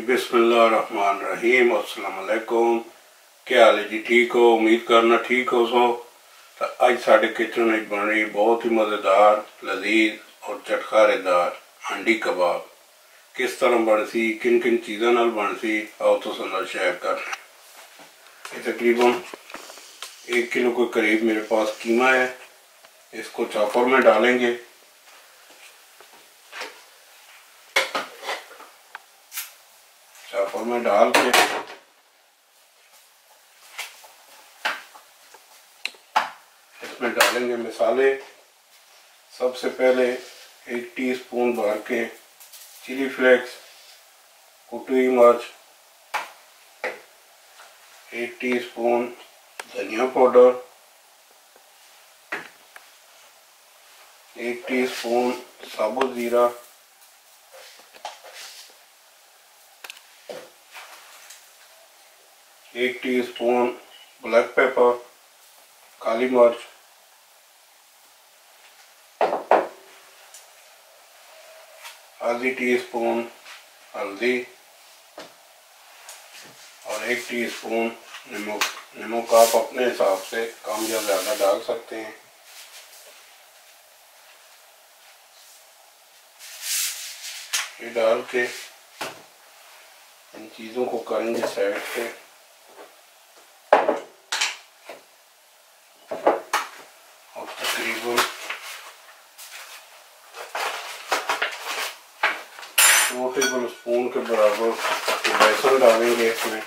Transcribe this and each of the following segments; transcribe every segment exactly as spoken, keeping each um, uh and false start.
बिस्मिल्लाहिर्रहमानिर्रहीम। अस्सलाम वालेकुम। क्या हाल है जी? ठीक हो? उम्मीद करना ठीक हो सो। तो अज साढ़े किचन में बन रही बहुत ही मज़ेदार, लजीज और चटखारेदार हांडी कबाब। किस तरह बन सी, किन किन चीज़ों नाल बन सी, आओ तो सुनो शेयर कर। ये तकरीबन एक किलो के करीब मेरे पास कीमा है। इसको चॉपर में डालेंगे। चॉपर में डाल के इसमें डालेंगे मसाले। सबसे पहले एक टीस्पून भर के चिली फ्लेक्स, कुटी हुई मिर्च, एक टीस्पून धनिया पाउडर, एक टीस्पून साबुत जीरा, एक टीस्पून ब्लैक पेपर काली मिर्च, आधी टीस्पून हल्दी और एक टीस्पून नमक। नमक आप अपने हिसाब से कम या ज़्यादा डाल सकते हैं। ये डाल के इन चीज़ों को करेंगे साइड से। और तकरीबन दो टेबल स्पून के बराबर बेसन डालेंगे इसमें।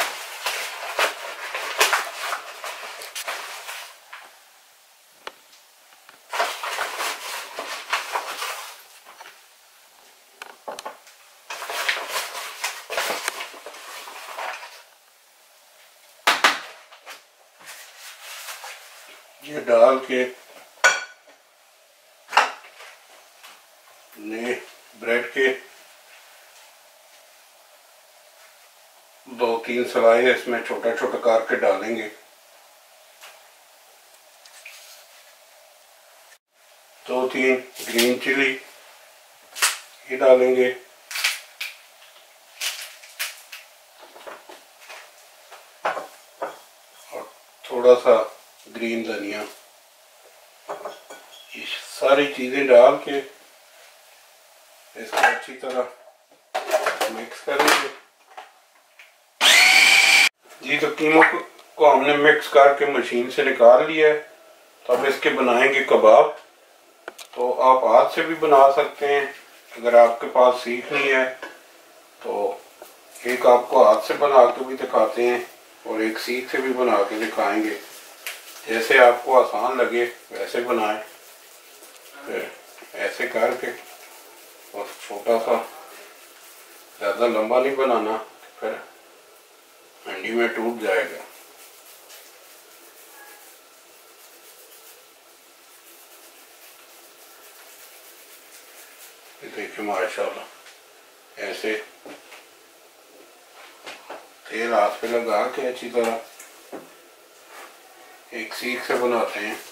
ये डाल के ने ब्रेड के दो तीन स्लाइस इसमें छोटा छोटा करके डालेंगे। दो तीन ग्रीन चिली ये डालेंगे। और थोड़ा सा ग्रीन धनिया। ये सारी चीजें डाल के इसको अच्छी तरह मिक्स करेंगे। जी तो कीमा को हमने मिक्स करके मशीन से निकाल लिया है। तो अब इसके बनाएंगे कबाब। तो आप हाथ से भी बना सकते हैं अगर आपके पास सीख नहीं है तो। एक आपको हाथ से बना के भी दिखाते हैं और एक सीख से भी बना के दिखाएंगे। जैसे आपको आसान लगे वैसे बनाएं। फिर ऐसे करके और छोटा सा, ज़्यादा लंबा नहीं बनाना, फिर हांडी में टूट जाएगा। देखिए माशाल्लाह ऐसे तेल हाथ पे लगा के अच्छी तरह एक सीख से बनाते हैं।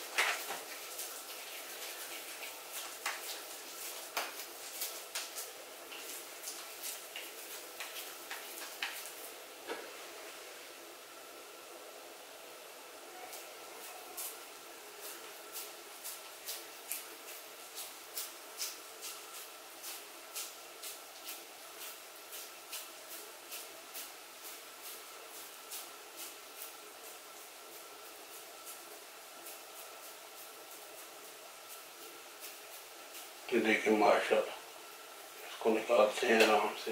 ये देखिए माशाल्लाह इसको निकालते हैं आराम से।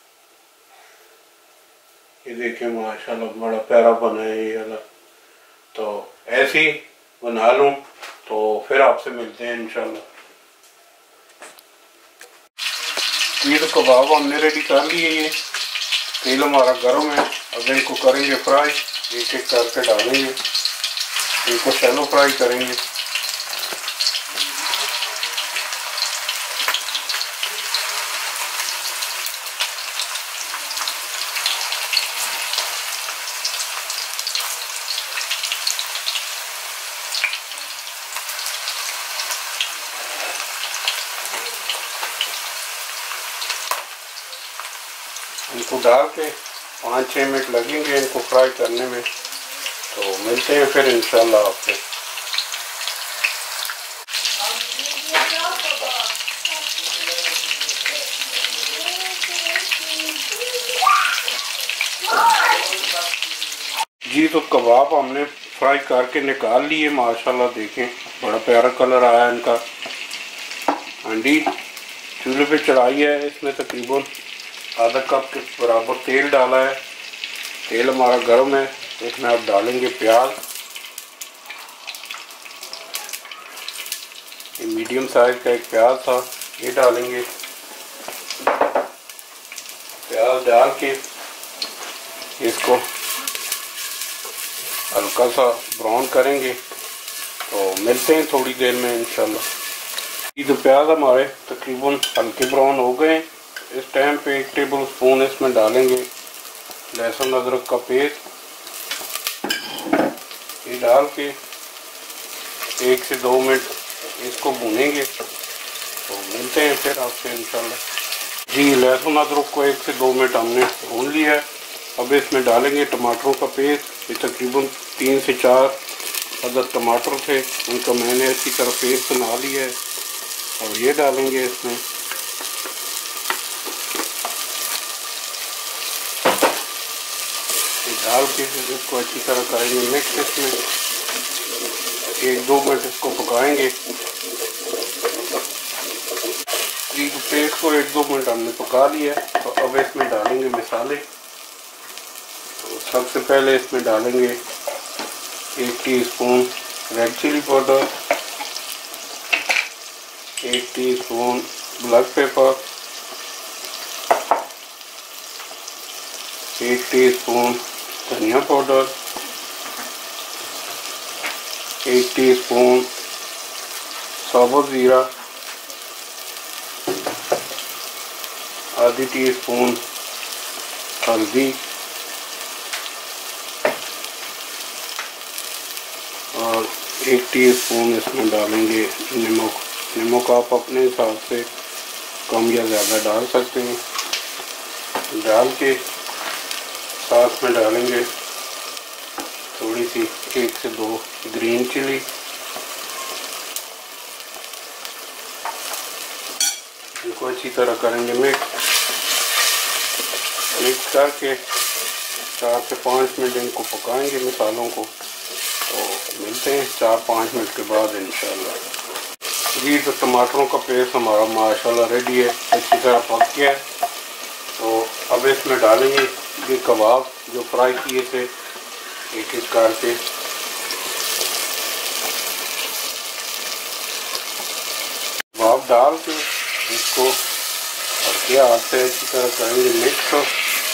ये देखिए माशाल्लाह बड़ा प्यारा बना है ये वाला। तो ऐसे ही बना लूं तो फिर आपसे मिलते हैं इंशाल्लाह। ये तो कबाब हमने रेडी कर लिए। ये तेल हमारा गर्म है। अब इनको करेंगे फ्राई। एक एक करके डालेंगे, इनको शैलो फ्राई करेंगे। इनको डाल के पाँच छः मिनट लगेंगे इनको फ्राई करने में। तो मिलते हैं फिर इंशाल्लाह आपसे। जी तो कबाब हमने फ्राई करके निकाल लिए माशाल्लाह, देखें बड़ा प्यारा कलर आया इनका। हांडी चूल्हे पे चढ़ाई है, इसमें तकरीबन आधा कप के बराबर तेल डाला है। तेल हमारा गर्म है, इसमें आप डालेंगे प्याज। ये मीडियम साइज का एक प्याज था, ये डालेंगे। प्याज डाल के इसको हल्का सा ब्राउन करेंगे। तो मिलते हैं थोड़ी देर में इंशाल्लाह। ये तो प्याज हमारे तकरीबन हल्के ब्राउन हो गए। इस टाइम पे एक टेबल स्पून इसमें डालेंगे लहसुन अदरक का पेस्ट। ये डाल के एक से दो मिनट इसको भूनेंगे। तो मिलते हैं फिर आपसे इंशाल्लाह। जी लहसुन अदरक को एक से दो मिनट हमने भून लिया है। अब इसमें डालेंगे टमाटरों का पेस्ट। ये तकरीबन तीन से चार अदद टमाटर थे, उनका मैंने अच्छी तरह पेस्ट बना लिया है। और ये डालेंगे इसमें। ये डाल के इसको अच्छी तरह करेंगे मिक्स। इसमें एक दो मिनट इसको पकाएंगे। ये पेस्ट को एक दो मिनट हमने पका लिया। तो अब इसमें डालेंगे मसाले। तो सबसे पहले इसमें डालेंगे एक टीस्पून रेड चिली पाउडर, एक टीस्पून ब्लैक पेपर, एक टीस्पून धनिया पाउडर, एक टीस्पून साबुत ज़ीरा, आधी टीस्पून हल्दी और एक टीस्पून इसमें डालेंगे नमक। नमक आप अपने हिसाब से कम या ज़्यादा डाल सकते हैं। डाल के साथ में डालेंगे थोड़ी सी एक से दो ग्रीन चिली। इनको अच्छी तरह करेंगे मिक्स। मिक्स करके चार से पाँच मिनट इनको पकाएंगे मसालों को। तो मिलते हैं चार पाँच मिनट के बाद इंशाल्लाह। जी तो टमाटरों का पेस्ट हमारा माशाल्लाह रेडी है, अच्छी तरह पक गया है। तो अब इसमें डालेंगे ये कबाब जो फ्राई किए थे एक एक करके। कबाब डाल के इसको हल्के हाथ से अच्छी तरह करेंगे मिक्स।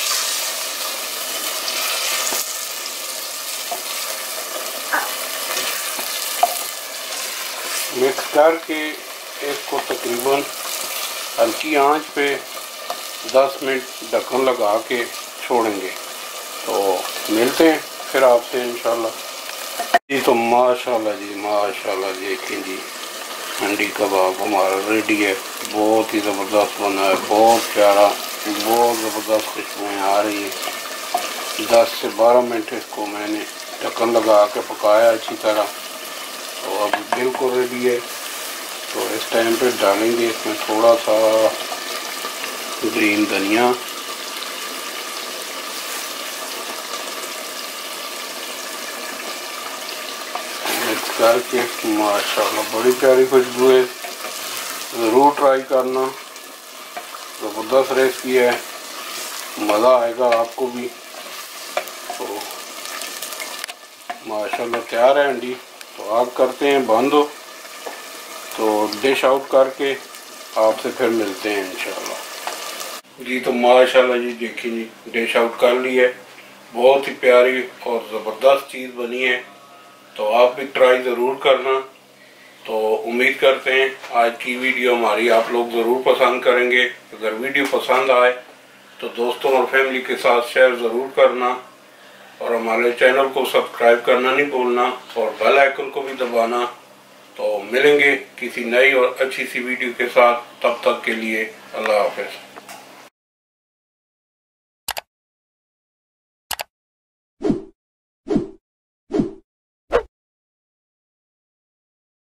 मिक्स करके इसको तकरीबन हल्की आंच पे दस मिनट ढक्कन लगा के छोड़ेंगे। तो मिलते हैं फिर आपसे इंशाल्लाह। जी तो माशाल्लाह जी माशाल्लाह देखें जी हांडी कबाब हमारा रेडी है। बहुत ही ज़बरदस्त बना है, बहुत प्यारा, बहुत ज़बरदस्त खुशबुएँ आ रही है। दस से बारह मिनट इसको मैंने ढक्कन लगा के पकाया अच्छी तरह। तो अब बिल्कुल रेडी है। तो इस टाइम पे डालेंगे इसमें थोड़ा सा ग्रीन धनिया, मिक्स करके माशाल्लाह बड़ी प्यारी खुशबू है। ज़रूर ट्राई करना, ज़बरदस्त रेसिपी है, मज़ा आएगा आपको भी। तो माशाल्लाह तैयार है हांडी। तो आप करते हैं बंद हो तो डिश आउट करके आपसे फिर मिलते हैं इंशाल्लाह। जी तो माशाल्लाह जी देखिए जी डिश आउट कर ली है। बहुत ही प्यारी और ज़बरदस्त चीज़ बनी है। तो आप भी ट्राई ज़रूर करना। तो उम्मीद करते हैं आज की वीडियो हमारी आप लोग ज़रूर पसंद करेंगे। अगर वीडियो पसंद आए तो दोस्तों और फैमिली के साथ शेयर ज़रूर करना और हमारे चैनल को सब्सक्राइब करना नहीं भूलना और बेल आइकन को भी दबाना। तो मिलेंगे किसी नई और अच्छी सी वीडियो के साथ, तब तक के लिए अल्लाह हाफ़िज़।